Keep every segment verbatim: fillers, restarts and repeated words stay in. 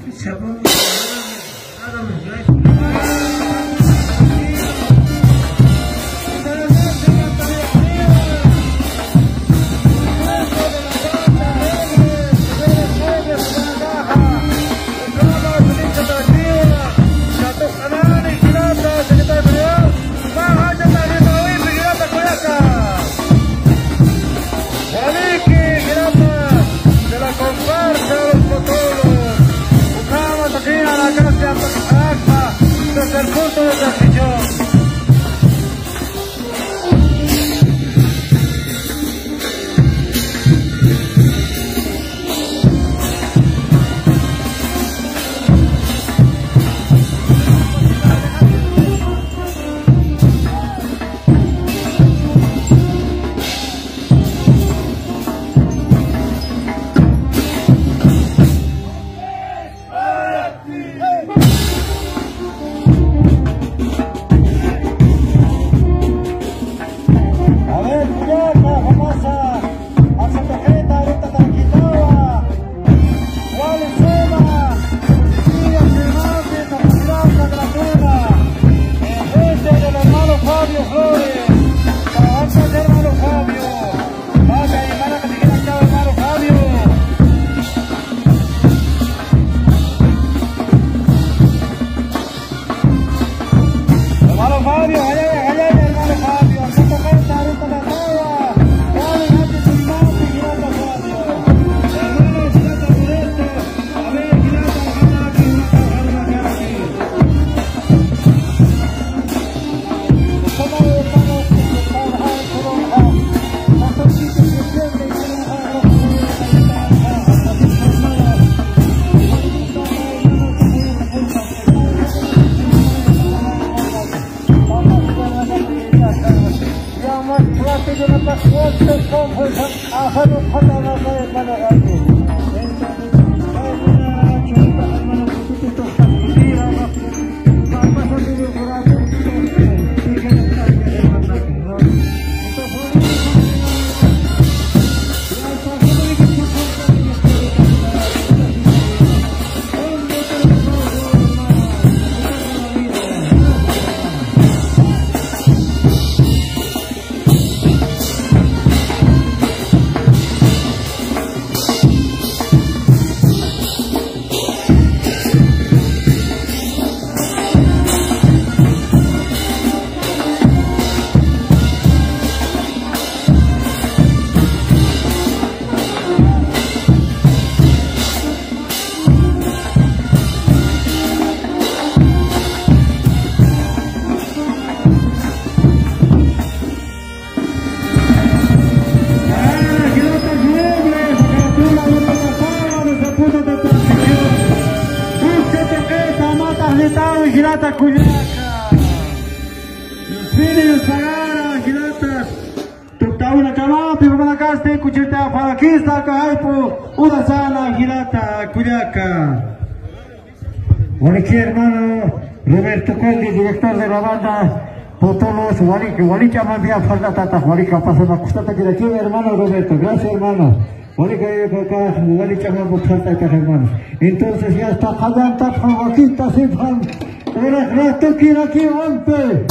Aquí hermano Roberto Conde, director de la banda Potolos, Wali llama vía falta tata, Wali capaz de acostar de aquí hermano Roberto, gracias hermano. Wali que acá Wali llama falta hermano. Entonces ya está jalanta favorita sin fan. Ahora rato que aquí rompe.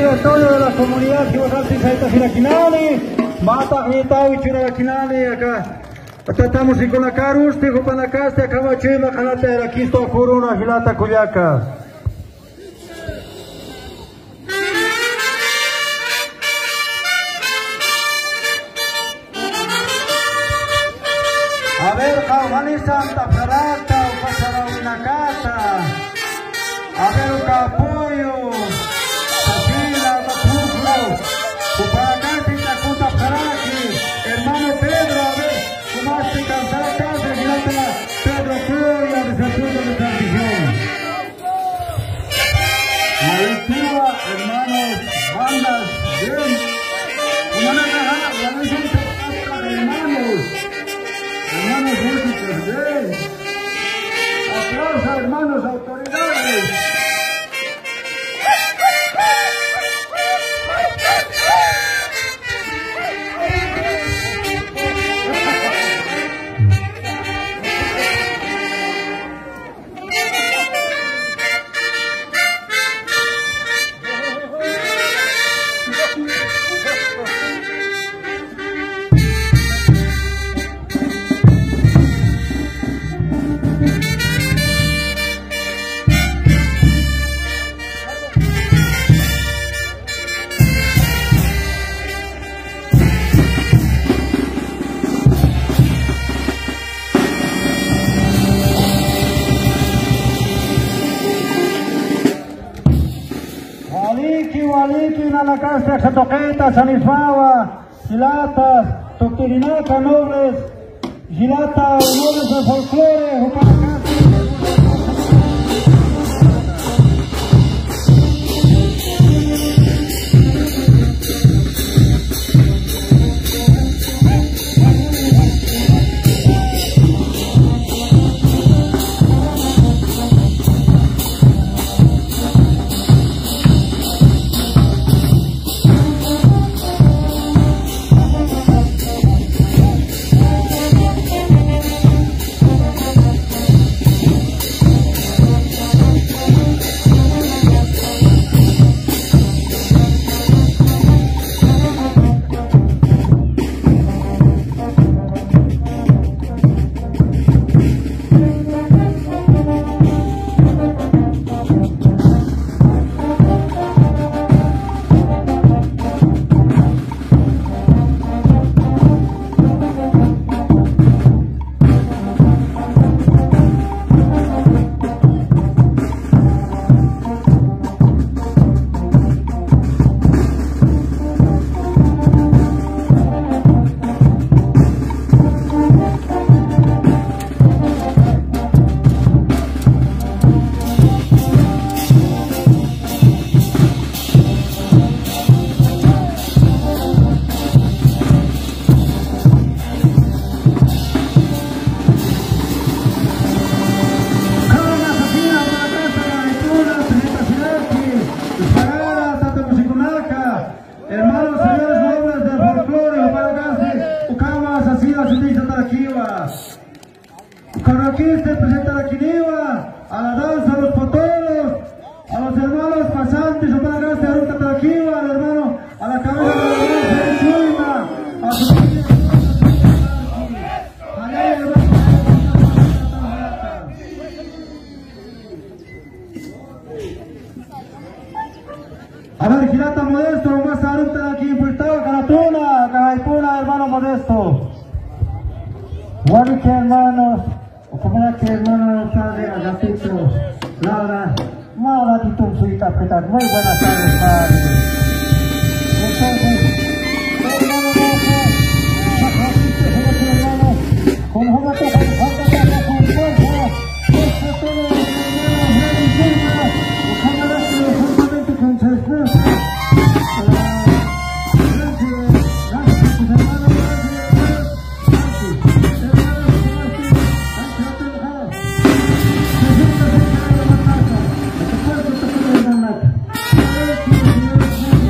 directorio de la comunidad Jihuajalti Saita Sirakinani, Mata Nitao y Churakinani, acá. Estamos con la Carus, Tijo Panacaste, acá Chima, Canate, aquí estoy por una Gilata Cuyaca. A ver, Caujali Santa Parata, Pasarawinacata, a ver, Capoyo, Safila, Capuflo, Upacati, Tacuta Paraki, hermano Pedro, a ver, Kumasti Cansata, Gilata, Pedro Floria, de Santudo de Transición. A ver, Cuba, hermanos, bandas, bien, una cajada, la vez de hermanos. Hermanos músicos, bien. Aplausos, hermanos, autoridades. Waliki na la casa Satoqueta, Sanisfawa, Gilata, Toctirinata, Nobles, Gilata, Nobles del Folclore, Jupacati. Hermanos señores nobles del folclore, Upalacasi, Ucamas, Asila, Sindisa, Taraquiva. Ucaraquiste, presenta la Quiniva, a la danza, a los potolos, a los hermanos pasantes, Upalacasi, Aruta, Taraquiva, al hermano, a la cabeza de la danza de Chuima, a su familia. A ver, Gilata Modesto, más adelante aquí infiltrado, Canatuna, Canaipuna, hermano Modesto. Guarique, hermanos, o como era que hermano padre, Agatito, Laura, Mala Titum, su interpretar. Muy buenas tardes, padre. Entonces, hermano Modesto, con Jugato, con Jugato, con fuerza, esto todo, hermano, Thank you.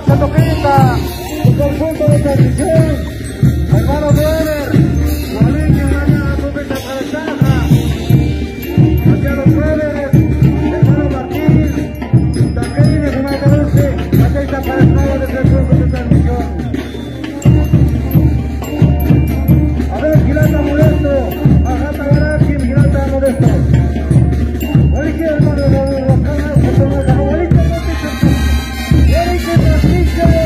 Santo Quinta, el punto de transmisión, hermano Brother, Gualique, hermana, Rubén Caja, hacia los jóvenes, hermano Martín, también es una dulce, acá está para el nuevo de el punto de transmisión. A ver, Giralda Modesto, Ajata Baraki, Giralda Modesto. Gualique, hermano, los canales, los canales, Gualique, Gualique, transmisión.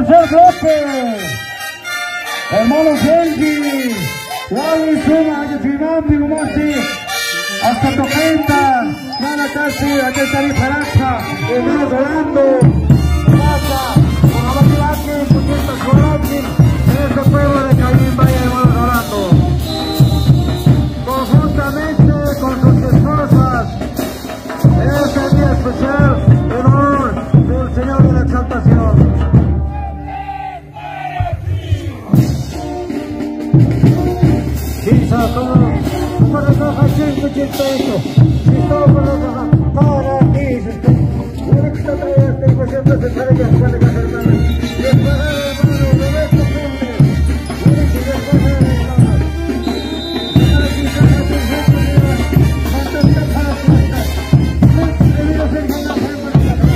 tercer bloque. Hermano Genji, Wally Suma, Yefimam, Bigumasi, hasta Toquenta, Mana Casi, Ayetari Paracha, hermano Rolando, Pasa, Mohamed Puñeta Corati, en este pueblo de Caín, Valle, hermano Rolando. Conjuntamente con sus esposas, en este día especial, en honor del Señor de la Exaltación. Quizá todo, para trabajar siempre chiste esto, si todo para trabajar, para ti, lo que está trayendo, tengo siempre que estar en la escuela de las hermanas, y es para el hermano Roberto Fuentes, y es para el hermano, para quizás la tercera unidad, contesta para la fiesta, no se debe hacer nada para la fiesta,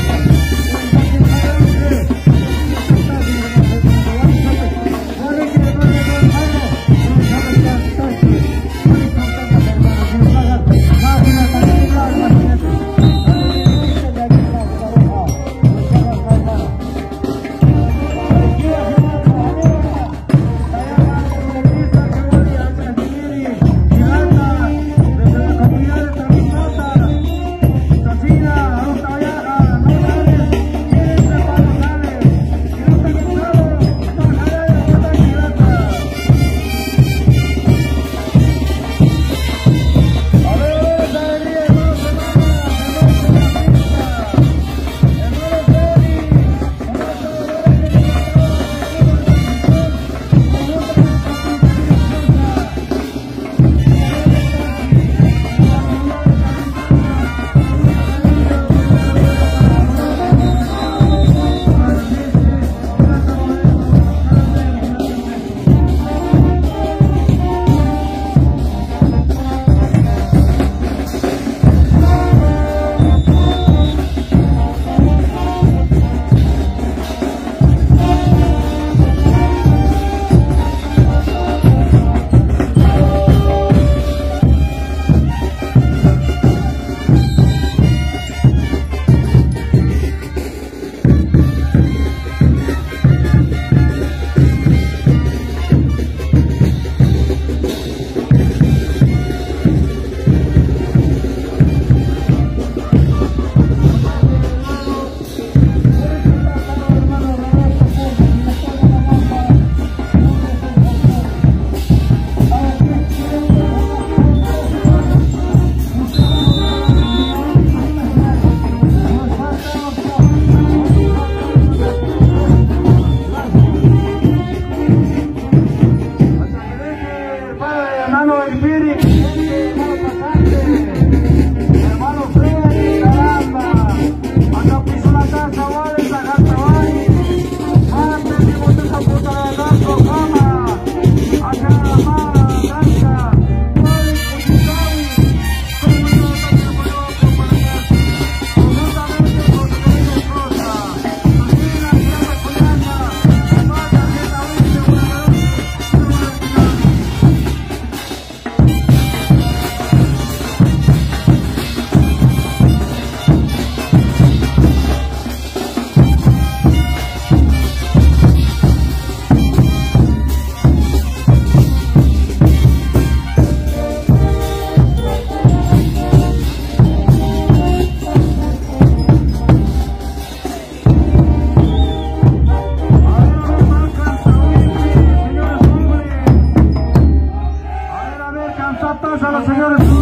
a los señores.